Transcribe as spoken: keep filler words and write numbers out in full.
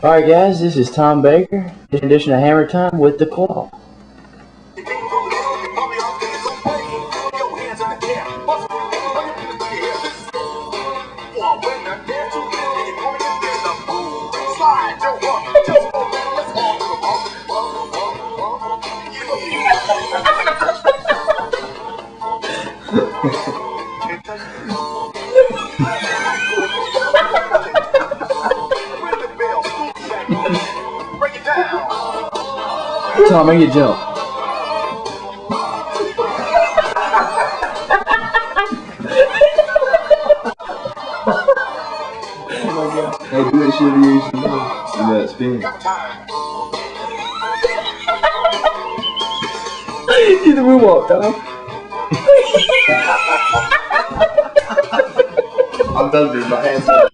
Alright guys, this is Tom Baker, edition of Hammer Time with the Claw. Tom, make it jump. Hey, do that shit you used to do. Do that spin. Do the moonwalk, Tom. I'm done, dude. My hands up.